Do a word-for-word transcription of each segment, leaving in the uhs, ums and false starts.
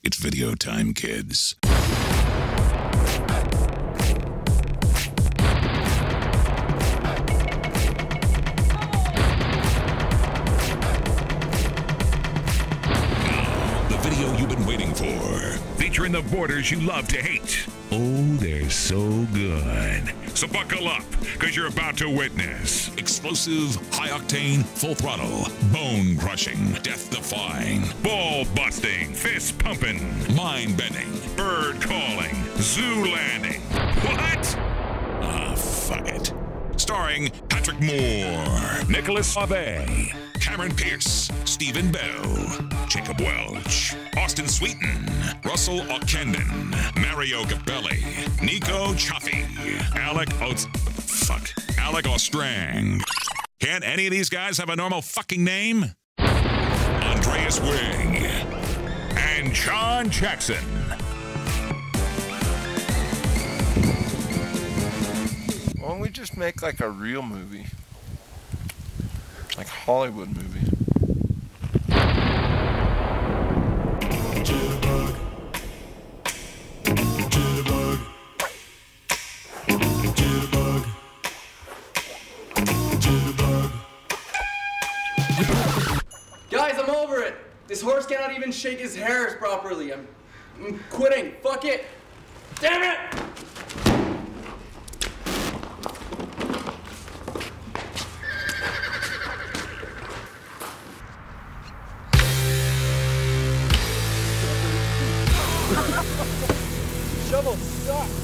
It's video time, kids. Featuring the borders you love to hate. Oh, they're so good. So buckle up, because you're about to witness explosive, high-octane, full-throttle, bone-crushing, death-defying, ball-busting, fist-pumping, mind-bending, bird-calling, zoo-landing. What? Ah, fuck it. Starring Patrick Moore, Nicholas Fave, Cameron Pierce, Stephen Bell, Jacob Welch, Austin Sweeten, Russell O'Kendon, Mario Gabelli, Nico Chaffee, Alec Oates, fuck, Alec Ostrang. Can't any of these guys have a normal fucking name? Andreas Wing and John Jackson. Why don't we just make like a real movie? Like a Hollywood movie. Jitterbug. Jitterbug. Jitterbug. Jitterbug. Guys, I'm over it. This horse cannot even shake his hairs properly. I'm, I'm quitting. Fuck it. Damn it! Shovel sucks.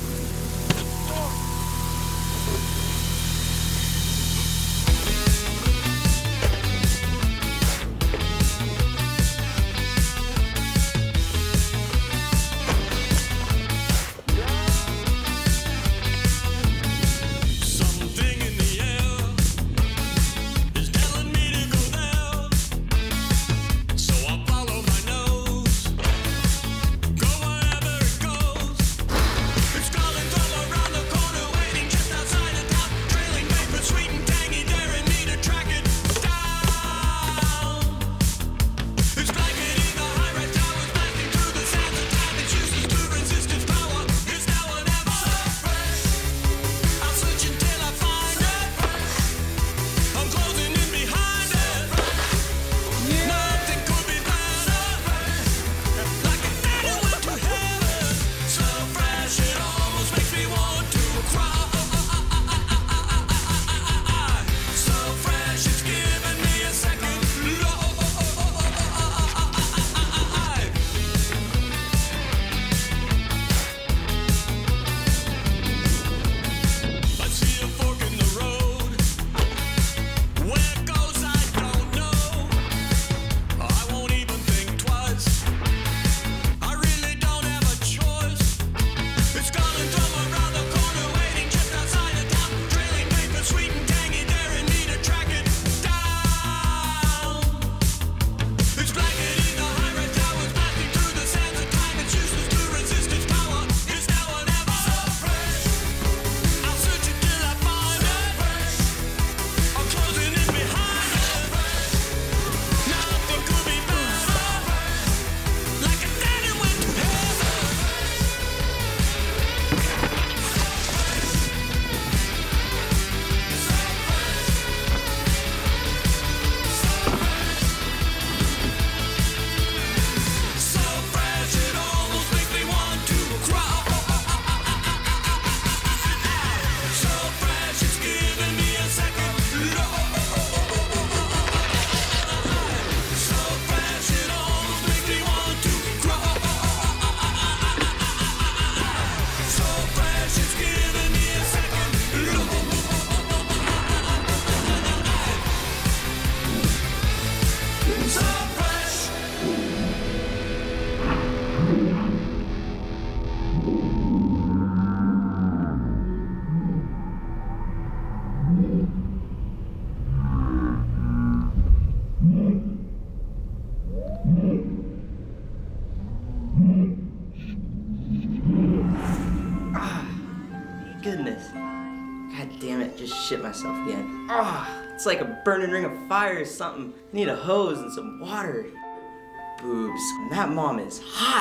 Goodness. God damn it, just shit myself again. Ah, it's like a burning ring of fire or something. I need a hose and some water. Boobs. That mom is hot.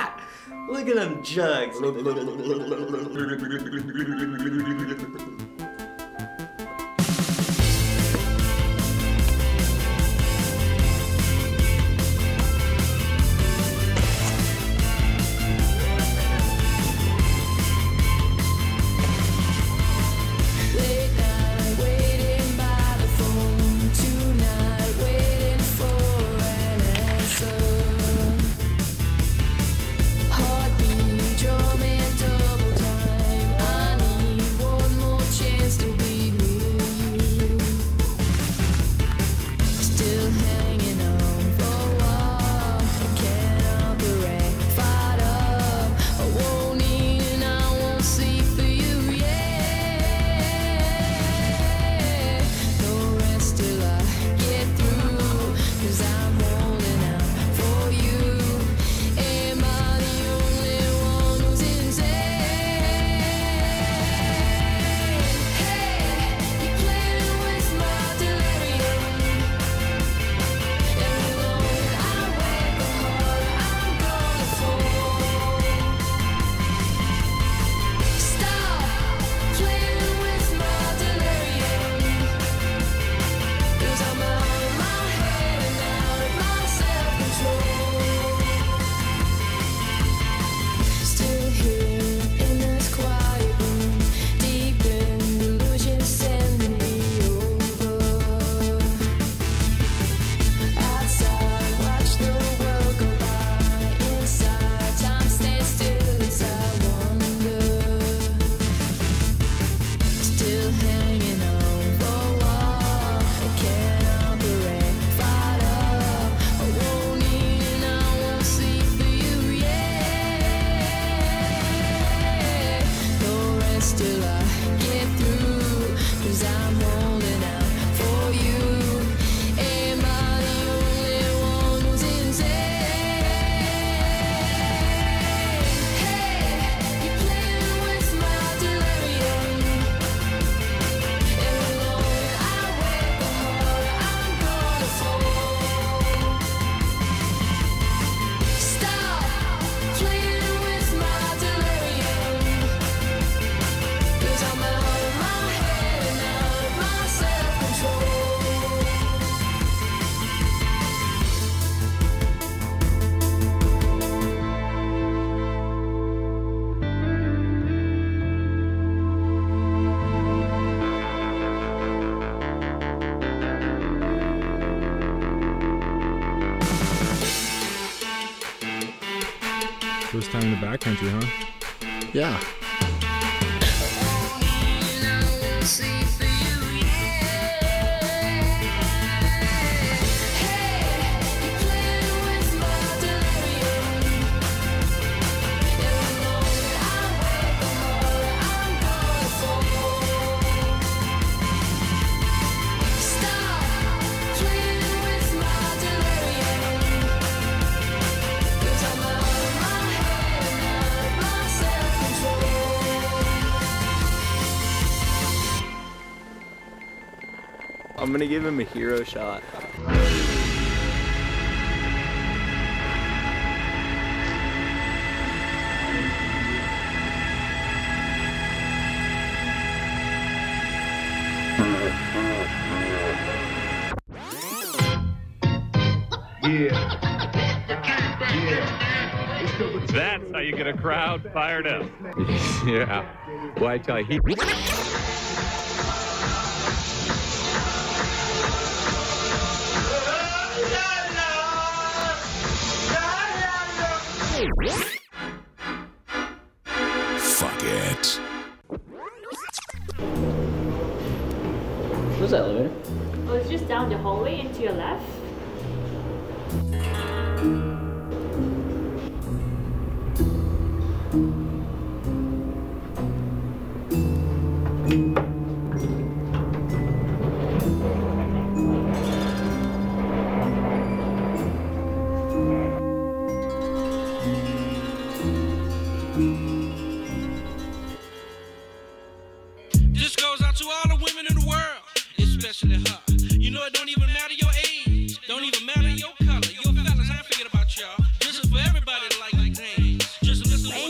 Look at them jugs. First time in the backcountry, huh? Yeah. I'm gonna give him a hero shot. Yeah. Yeah. That's how you get a crowd fired up. Yeah. Well, I tell you, he... Fuck it. Where's that elevator? Oh, it's just down the hallway and to your left. This goes out to all the women in the world, especially her. You know it don't even matter your age, don't even matter your color. Your fellas, I ain't forget about y'all. This is for everybody that like these things. Just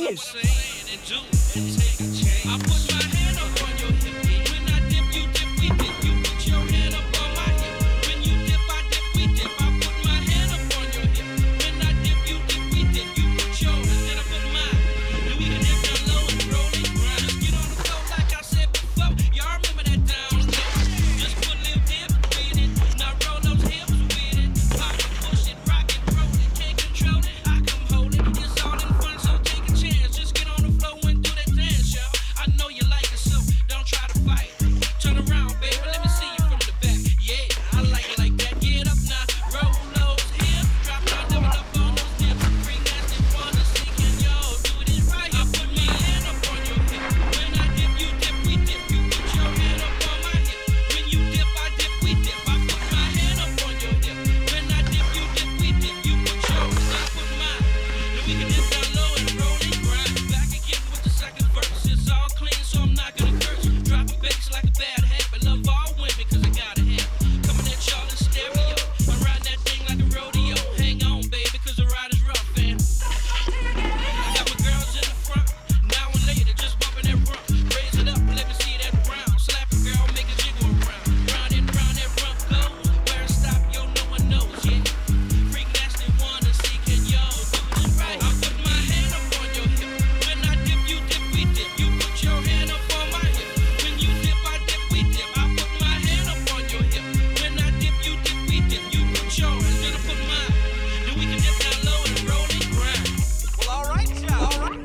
you saying and do and take a chance. I put my hand up on your hip. When I dip, you dip, we dip. You put your hand up on my hip. When you dip, I dip, we dip. I put my hand up on your hip. When I dip, you dip, we dip. You put yours, then I put mine. Then we can dip down low and roll and grind. Just get on the floor like I said before. Y'all remember that down low? Just put a little dip with it. Now roll those hips with it. Pop it, push it, rock it, roll it. Can't control it, I come hold it. It's all in fun, so take a chance. Just get on the floor and do that dance, y'all. I know you like it, so don't try to fight. Turn around, baby, let me see you from the back. Yeah, I like it like that. Get up now, roll those hips. Drop down, double up on those dips. Bring that dip on the sink and y'all do it right. I put my hand up on your hip. When I dip, you dip, we dip. You put your hand up on my hip. When you dip, I dip, we dip. I put my hand up on your hip. When I dip, you dip, we dip. You put yours, I put mine. Then we can dip down low and roll and grind. Back again with the second verse. It's all clean, so I'm not gonna curse. Dropping bass like a bad habit. Love all women, cause I gotta have it. Coming at y'all in stereo. I'm riding that thing like a rodeo. Hang on, baby, cause the ride is rough, man. I got my girls in the front. Now and later, just bumping that rump. Raise it up, let me see that round. Slap it, girl, make it jiggle around. Round and round that rump goes. Where it stop, yo, no one knows, yeah. Freak nasty wanna see, can y'all do it right? I put my hand up on your hip. When I dip, you dip, we dip. You put your hand up on my hip. When you dip, I dip, we dip. I put my hand up on your hip. When I dip, you dip, we dip. You put yours, then I put mine. Then we can dip down low and roll and grind. Well, all right, y'all. All right.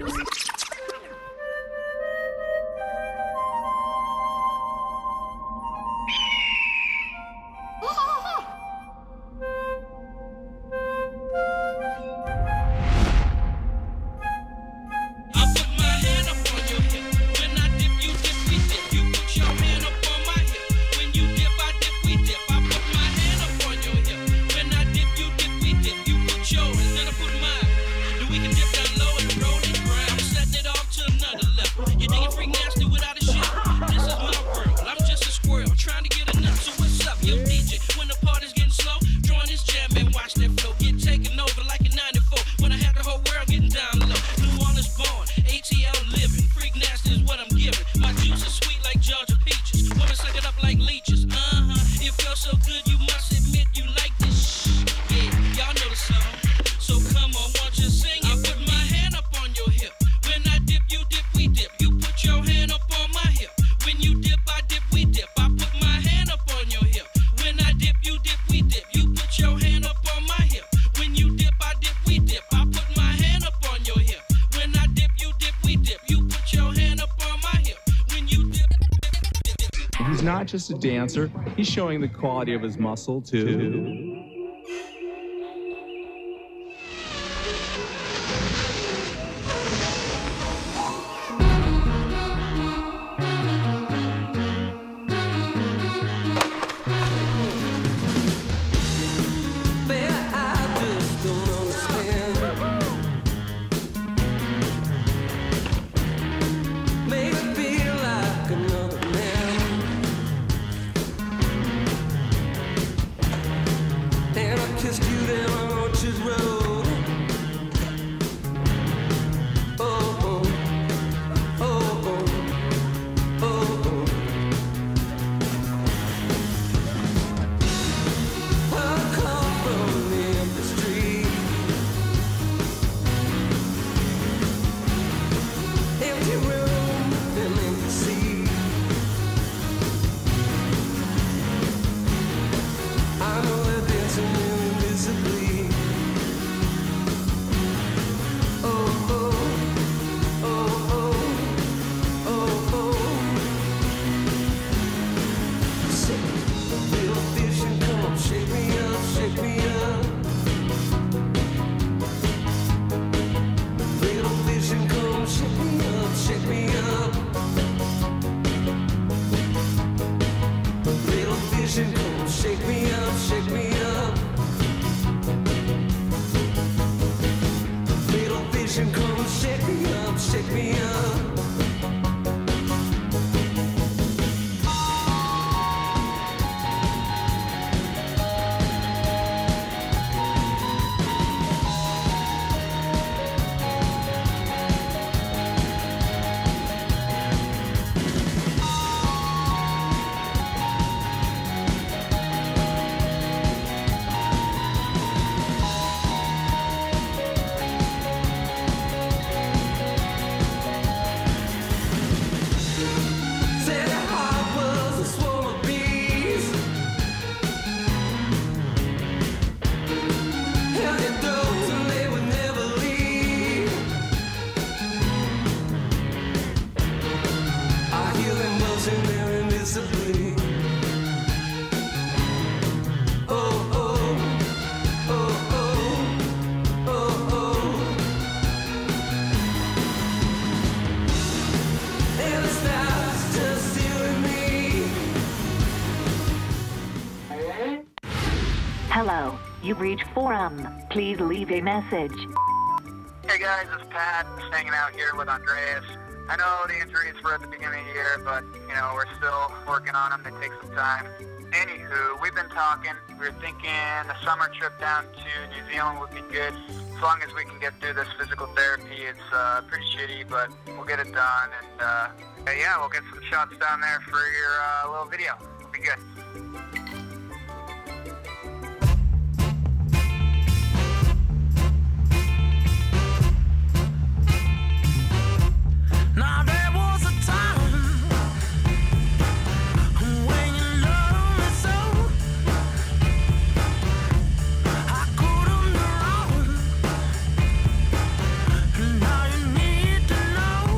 I put my hand up on your hip. When I dip, you dip, we dip. You put your hand up on my hip. When you dip, I dip, we dip. I put my hand up on your hip. When I dip, you dip, we dip. You put yours, then I put mine. Then we can dip down low and roll and grind. I'm setting it off to another level. You think it freak nasty without a shit? This is my world. I'm just a squirrel trying to get enough. So what's up, yo, D J? When the party's getting slow, join this jam and watch that flow get taken over like a ninety-four. When I had the whole world getting down low. New Orleans born, A T L living. Freak nasty is what I'm giving. My juice is sweet like Georgia peaches. Women suck it up like leeches. Uh-huh. It feels so good, you must admit you like this shh. Yeah, y'all know the song. So come on, won't you sing it? I put my hand up on your hip. When I dip, you dip, we dip. You put your hand up on my hip. When you dip, I dip, we dip. I put my hand up on your hip. When I dip, you dip, we dip. You put your hand up on my hip. When you dip, I dip, we dip. I put my hand up on your hip. When I dip, you dip, we dip. You put your hand up on my hip. When you dip, dip, dip, dip. He's not just a dancer, he's showing the quality of his muscle, too. You've reached Forum. Please leave a message. Hey guys, it's Pat, just hanging out here with Andreas. I know the injuries were at the beginning of the year, but, you know, we're still working on them. They take some time. Anywho, we've been talking. We were thinking a summer trip down to New Zealand would be good. As long as we can get through this physical therapy, it's uh, pretty shitty, but we'll get it done. And, uh, yeah, we'll get some shots down there for your uh, little video. It'll be good. Now there was a time when you loved me so I couldn't be wrong. Now you need to know.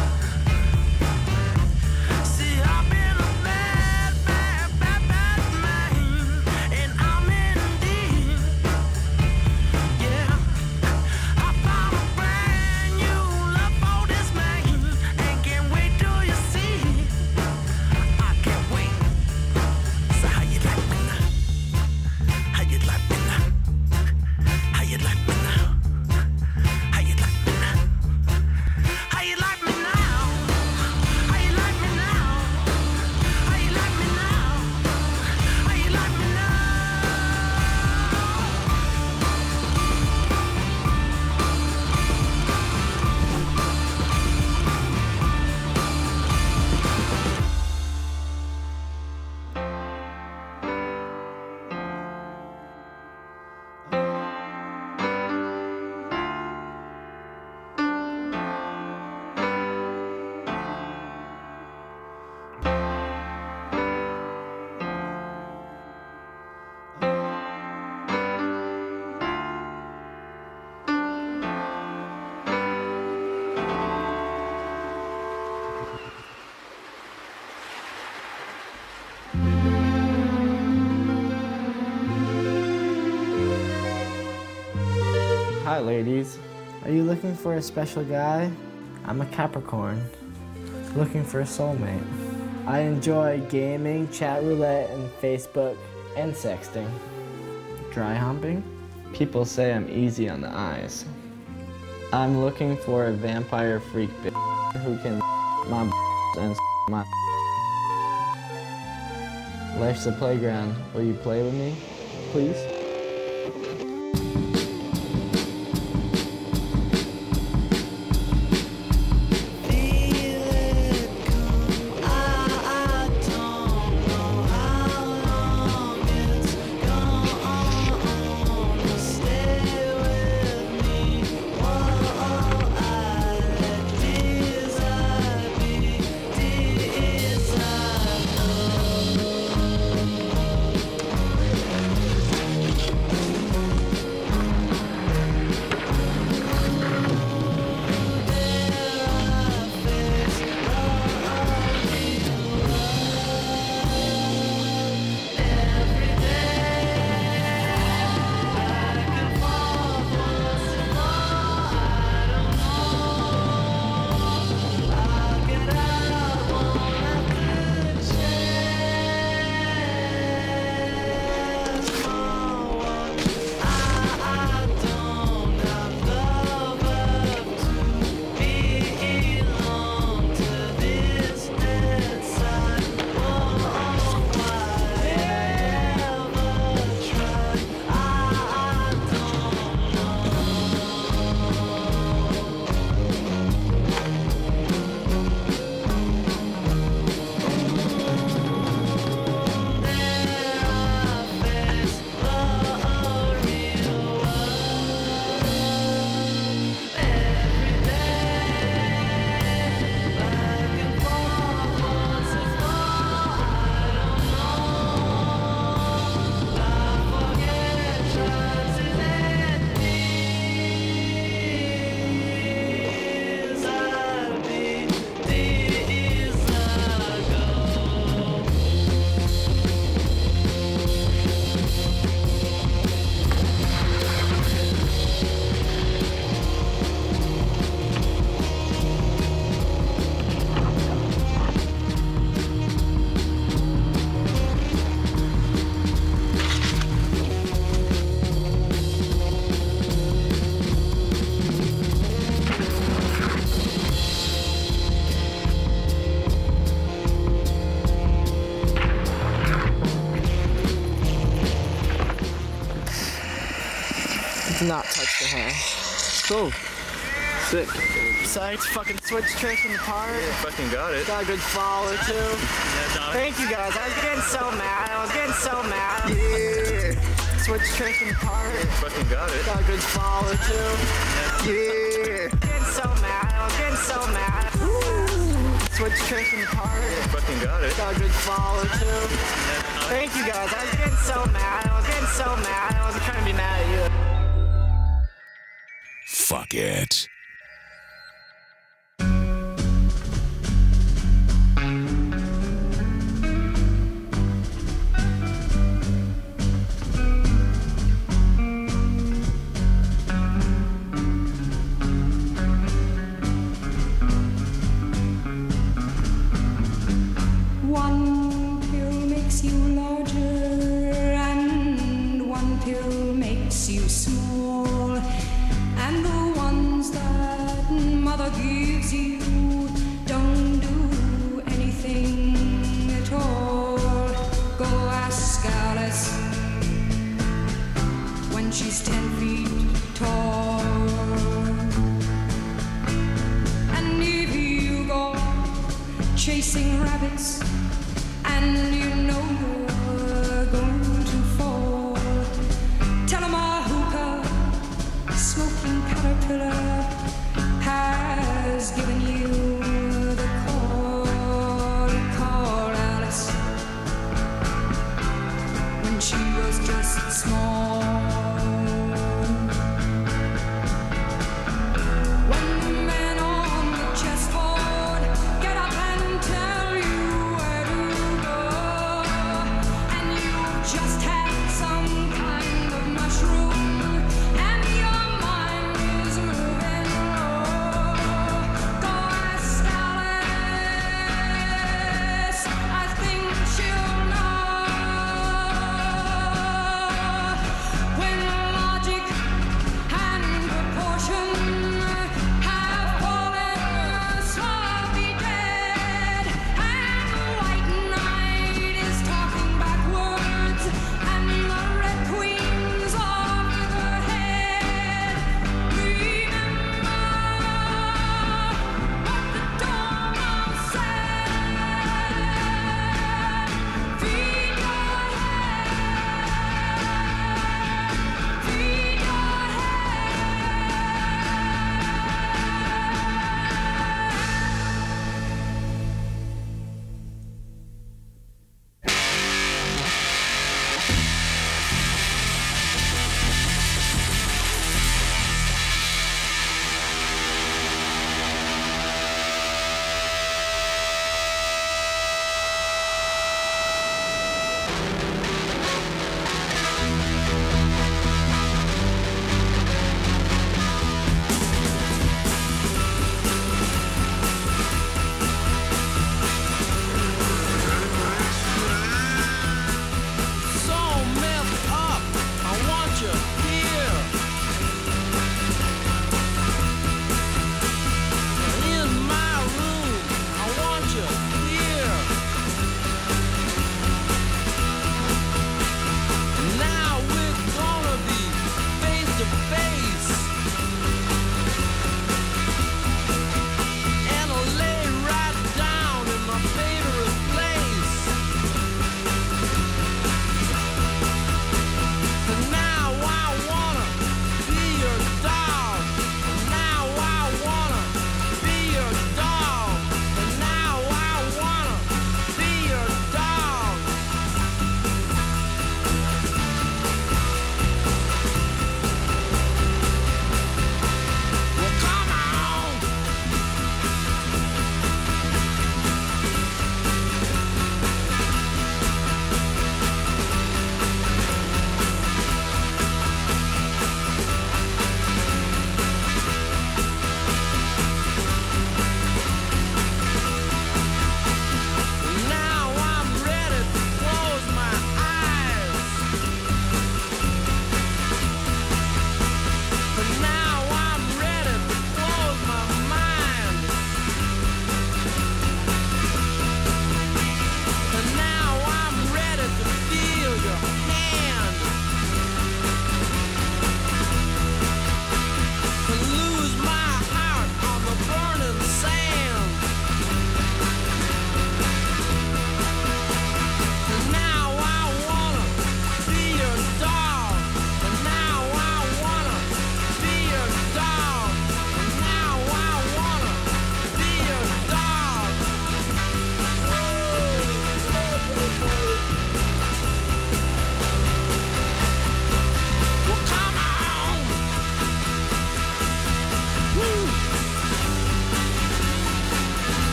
See, I've been a bad, bad, bad, bad man, and I'm in deep. Yeah, I found a brand new love for this man. And can't wait till you see. I can't wait. So how you like me now? How you like me now? How you like me now? How you like me now? How you like me now? How you like me now? How you like me now? How you like me now? Hi ladies, are you looking for a special guy? I'm a Capricorn, looking for a soulmate. I enjoy gaming, chat roulette, and Facebook, and sexting. Dry humping? People say I'm easy on the eyes. I'm looking for a vampire freak bitch who can my and my. Life's a playground. Will you play with me, please? touch the hair. Cool. Sick. Psyched, fucking switch trick in the park. Yeah, fucking got it. Got a good follow too. Yeah, Thank you guys. I was getting so mad. I was getting so mad. Yeah. Switch trick in the park. Yeah, fucking got it. Got a good follow too. Yeah. Getting so mad. I was getting so mad. Woo. Switch trick in the park. Yeah, fucking got it. Got a good follow too. Yeah. Thank you guys. I was getting so mad. I was getting so mad. I wasn't trying to be mad at you. Fuck it. One pill makes you larger and one pill makes you small, and the ones that mother gives you don't do anything at all. Go ask Alice when she's ten feet tall. And if you go chasing rabbits and you know you're going to fall, tell 'em a hookah smoking caterpillar has given you the call. Call Alice when she was just small. When the man on the chessboard get up and tell you where to go, and you just had some kind of mushroom and your mind is moving low, go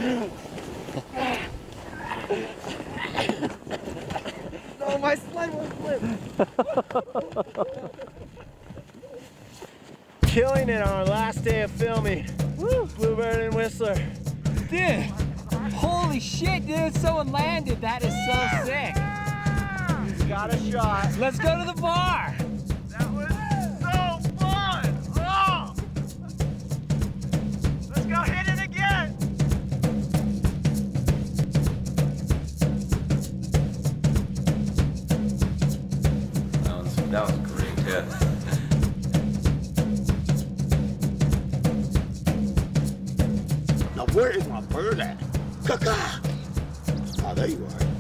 No, my sled will flip. Killing it on our last day of filming. Woo! Bluebird and Whistler. Dude, holy shit, dude, someone landed. That is so sick. Got a shot. Let's go to the bar. That was so fun. Oh! Let's go hit it again. That was, that was great, yeah. Now where is my bird at? Caca! Oh, there you are.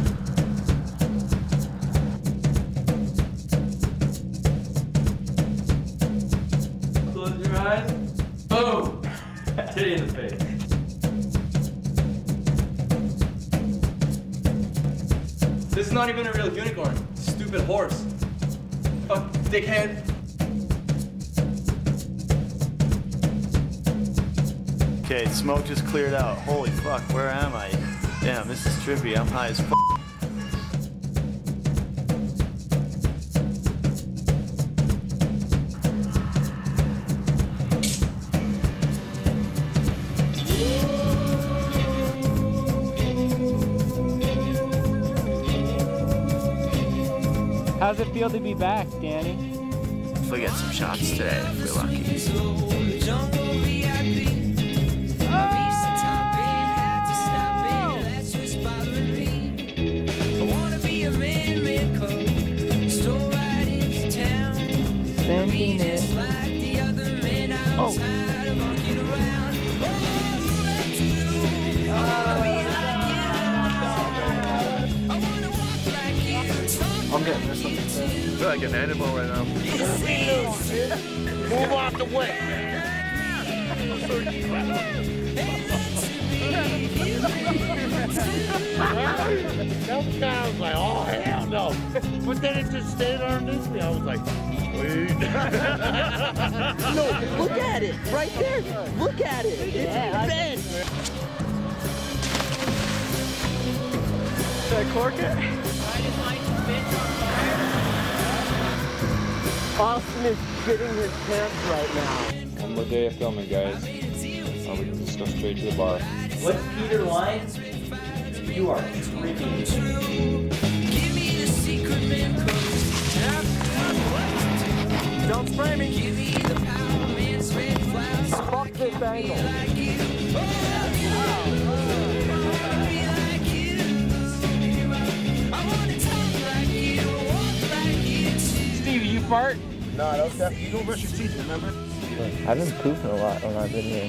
Close your eyes. Boom! Hit you in the face. This is not even a real unicorn. Stupid horse. Fuck, dickhead. Okay, smoke just cleared out. Holy fuck, where am I? Damn, this is trippy. I'm high as fuck. How's it feel to be back, Danny? If we get some shots today, if we're lucky. Sending it. Oh. I'm getting this one. I feel like an animal right now. Move off the way. That guy was like, oh hell no. But then it just stayed underneath me. I was like, sweet. No, look at it. Right there. Look at it. It's Yeah, bent. Should I cork it? Austin is shitting his pants right now. One more day of filming, guys. Or we can just go straight to the bar. What's Peter line? You are tripping. Don't spray me. Fuck this angle. Stevie, you fart? No, I don't. You don't brush your teeth, remember? I've been pooping a lot when I've been here.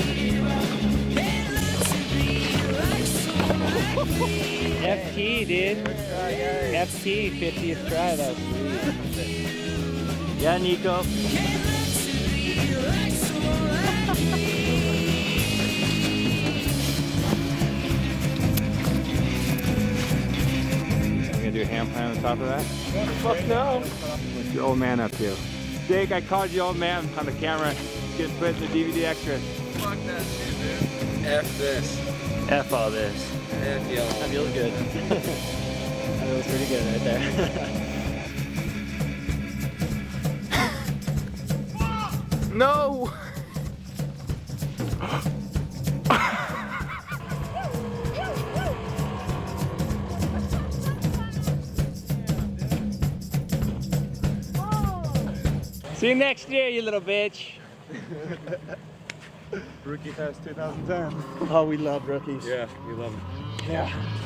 F T, dude. F T, fiftieth try, that's sweet. Yeah, Nico. I'm gonna do a ham pie on the top of that. Fuck no. What's your old man up to? Jake, I called you old man on the camera. Get put in the D V D extra. Fuck that shit, dude. F this. F all this. F yellow. That feels good. That feels pretty good right there. No! See you next year, you little bitch. Rookie Fest two thousand ten. Oh, we love rookies. Yeah, we love them. Yeah.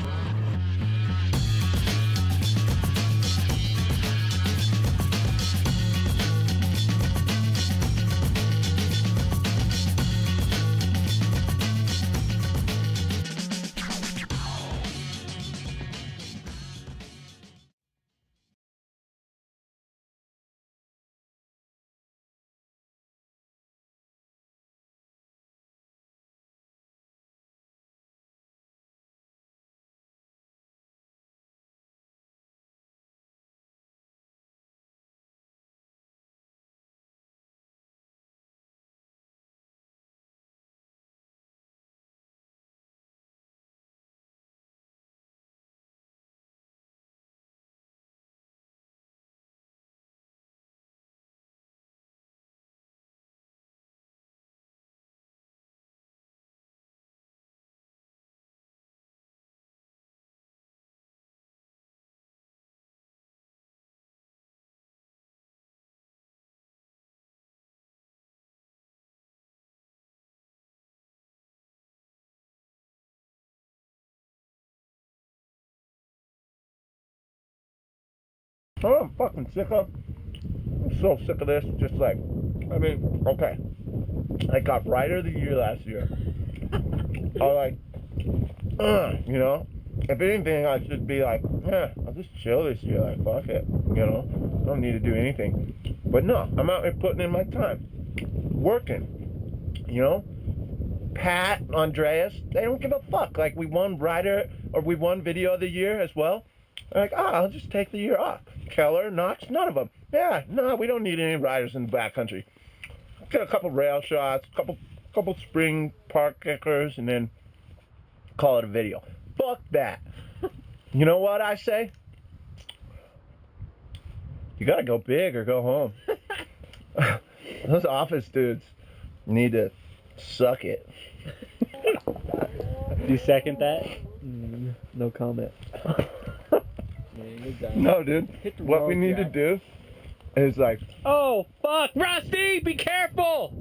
know what I'm fucking sick of? I'm so sick of this. Just like, I mean, okay. I got Writer of the Year last year. I like, uh, you know? If anything, I should be like, yeah, I'll just chill this year. Like, fuck it. You know? I don't need to do anything. But no, I'm out here putting in my time. Working. You know? Pat, Andreas, they don't give a fuck. Like, we won Writer, or we won Video of the Year as well. They're like, ah, I'll just take the year off. Keller, Knox, none of them. Yeah, no, we don't need any riders in the backcountry. Get a couple rail shots, couple couple spring park kickers, and then call it a video. Fuck that. You know what I say? You gotta go big or go home. Those office dudes need to suck it. Do you second that? Mm, no comment. No, dude. What we need to do is like, Oh, fuck! Rusty, be careful!